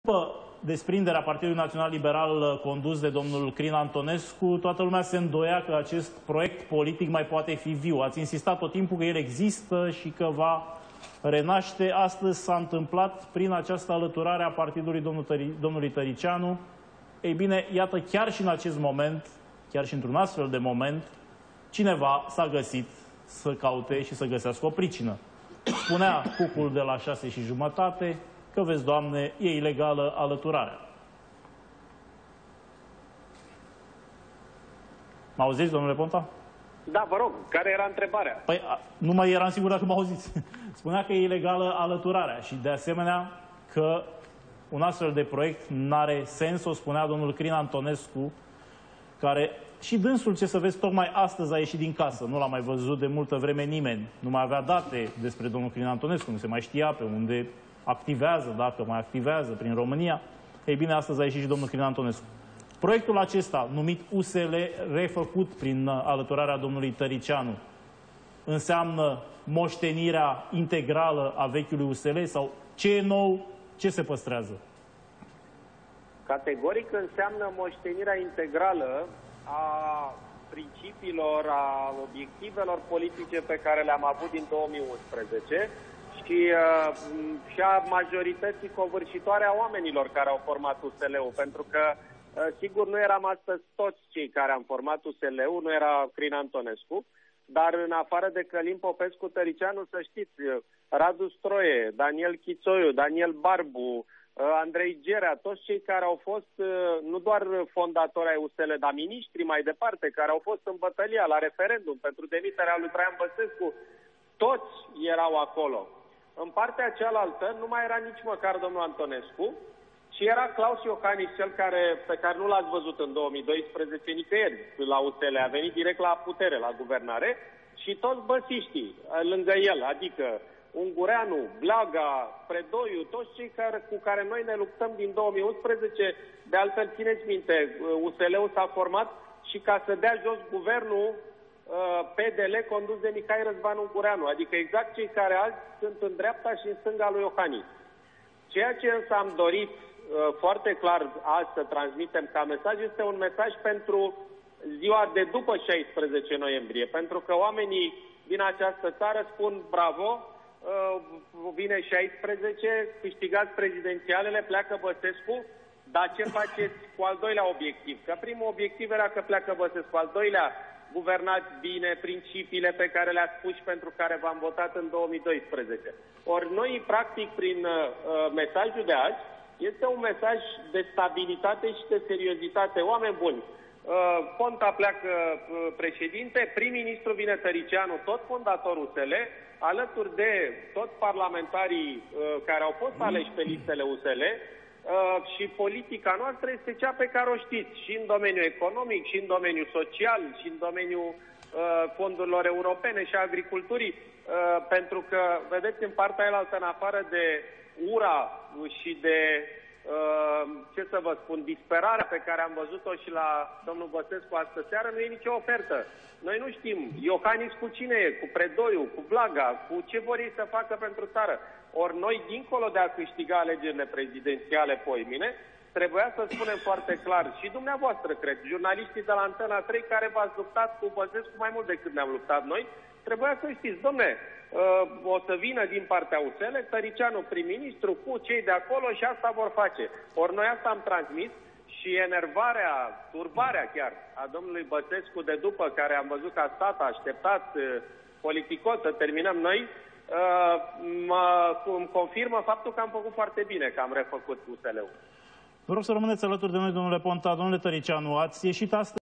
După desprinderea Partidului Național Liberal condus de domnul Crin Antonescu, toată lumea se îndoia că acest proiect politic mai poate fi viu. Ați insistat tot timpul că el există și că va renaște. Astăzi s-a întâmplat prin această alăturare a partidului domnului Tăriceanu. Ei bine, iată, chiar și în acest moment, chiar și într-un astfel de moment, cineva s-a găsit să caute și să găsească o pricină. Spunea Cucul de la 6:30 că, vezi, Doamne, e ilegală alăturarea. Mă auziți, domnule Ponta? Da, vă rog, care era întrebarea? Păi, nu mai eram sigur dacă mă auziți. Spunea că e ilegală alăturarea și, de asemenea, că un astfel de proiect n-are sens, o spunea domnul Crin Antonescu, care și dânsul, ce să vezi, tocmai astăzi a ieșit din casă. Nu l-a mai văzut de multă vreme nimeni. Nu mai avea date despre domnul Crin Antonescu, nu se mai știa pe unde activează, dacă mai activează prin România. Ei bine, astăzi a ieșit și domnul Crin Antonescu. Proiectul acesta, numit USL, refăcut prin alăturarea domnului Tăriceanu, înseamnă moștenirea integrală a vechiului USL sau ce e nou, ce se păstrează? Categoric înseamnă moștenirea integrală a principiilor, a obiectivelor politice pe care le-am avut din 2011 și a majorității covârșitoare a oamenilor care au format USL-ul, pentru că sigur nu eram astăzi toți cei care am format USL-ul, nu era Crin Antonescu, dar în afară de Călin Popescu Tăriceanu, să știți, Radu Stroie, Daniel Chițoiu, Daniel Barbu, Andrei Gerea, toți cei care au fost nu doar fondatori ai USL, dar miniștri mai departe, care au fost în bătălia la referendum pentru demiterea lui Traian Băsescu, toți erau acolo. În partea cealaltă nu mai era nici măcar domnul Antonescu, ci era Claus Iohannis, cel pe care nu l-ați văzut în 2012 nicăieri la USL, a venit direct la putere, la guvernare, și toți băsiștii lângă el, adică Ungureanu, Blaga, Predoiu, toți cei cu care noi ne luptăm din 2011, de altfel țineți minte, USL-ul s-a format și ca să dea jos guvernul PDL condus de Mihai Răzvan Ungureanu, adică exact cei care azi sunt în dreapta și în stânga lui Iohannis. Ceea ce însă am dorit foarte clar azi să transmitem ca mesaj este un mesaj pentru ziua de după 16 noiembrie, pentru că oamenii din această țară spun bravo, vine 16, câștigați prezidențialele, pleacă Băsescu, dar ce faceți cu al doilea obiectiv? Că primul obiectiv era că pleacă Băsescu, al doilea, guvernați bine principiile pe care le-ați spus și pentru care v-am votat în 2012. Ori noi, practic, prin mesajul de azi, este un mesaj de stabilitate și de seriozitate. Oameni buni, Ponta pleacă președinte, prim-ministru vine Tăriceanu, tot fondatorul USL, alături de toți parlamentarii care au fost aleși pe listele USL, și politica noastră este cea pe care o știți, și în domeniul economic, și în domeniul social, și în domeniul fondurilor europene și a agriculturii, pentru că, vedeți, în partea aia, în afară de ura și de, ce să vă spun, disperarea pe care am văzut-o și la domnul Băsescu astă seară, nu e nicio ofertă. Noi nu știm Iohannis cu cine e, cu Predoiu, cu Blaga, cu ce vor ei să facă pentru țară. Ori noi, dincolo de a câștiga alegerile prezidențiale poimine, trebuia să spunem foarte clar, și dumneavoastră, cred, jurnaliștii de la Antena 3 care v-ați luptat cu Băsescu mai mult decât ne-am luptat noi, trebuia să știți, domne, o să vină din partea USL, Tăriceanu prim-ministru, cu cei de acolo și asta vor face. Ori noi asta am transmis și enervarea, turbarea chiar a domnului Băsescu de după, care am văzut că a stat, a așteptat politicos să terminăm noi, îmi confirmă faptul că am făcut foarte bine, că am refăcut USL-ul. Vă rog să rămâneți alături de noi, domnule Ponta. Domnule Tăriceanu, ați ieșit astăzi